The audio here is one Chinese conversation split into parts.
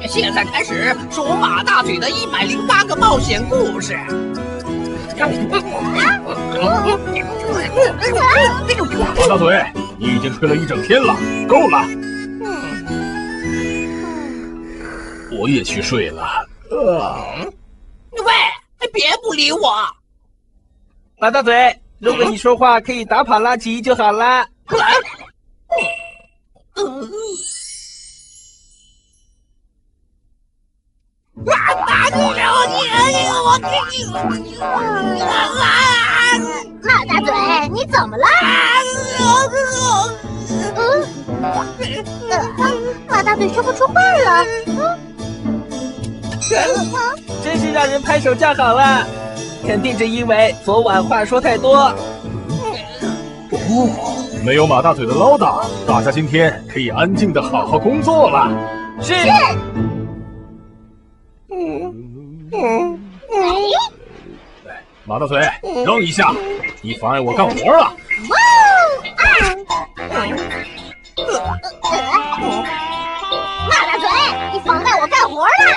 现在开始说马大嘴的108个冒险故事。 马大嘴，你已经吹了一整天了，够了。我也去睡了。 喂，别不理我！ 马大嘴，如果你说话可以打跑拉吉就好啦。 马大嘴，你怎么了？马大嘴说不出话了。 真是让人拍手叫好了，肯定是因为昨晚话说太多。 没有马大嘴的唠叨，大家今天可以安静的好好工作了。 是。 马大嘴，扔一下，你妨碍我干活了。 马大嘴，你妨碍我干活了！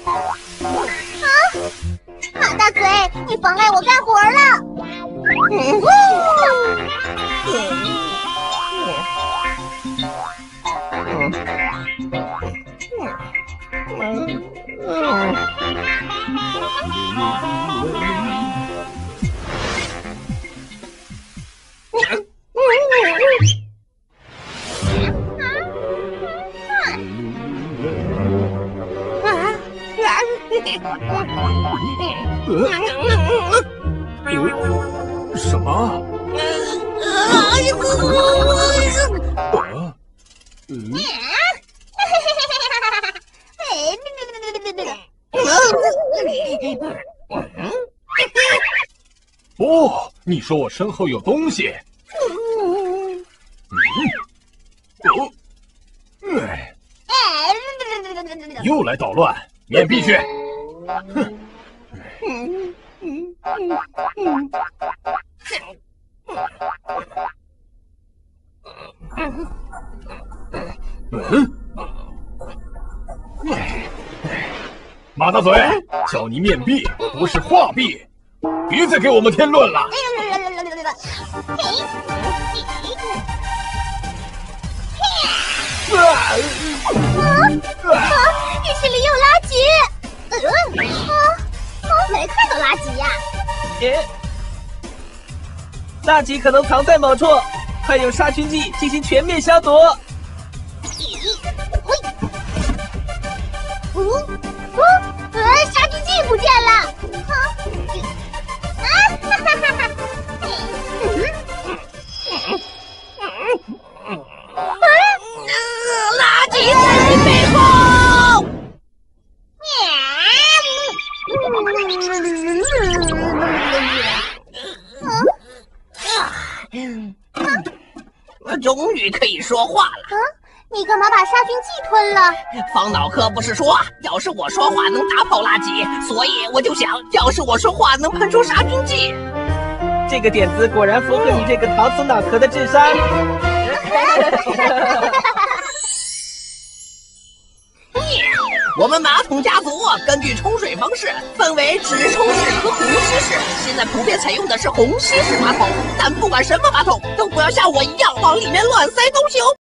马大嘴，你妨碍我干活了！ 什么？哦，你说我身后有东西。又来捣乱，面壁去！马大嘴，叫你面壁，不是画壁，别再给我们添乱了。 浴室里有垃圾。没看到垃圾呀。 垃圾可能藏在某处，快用杀菌剂进行全面消毒。 杀菌剂不见了！ 垃圾在你背后！终于可以说话了。 你干嘛把杀菌剂吞了？ 方脑壳不是说，要是我说话能打跑垃圾，所以我就想，要是我说话能喷出杀菌剂。 这个点子果然符合你这个陶瓷脑壳的智商。 我们马桶家族根据冲水方式分为直冲式和虹吸式，现在普遍采用的是虹吸式马桶，但不管什么马桶都不要像我一样往里面乱塞东西哦。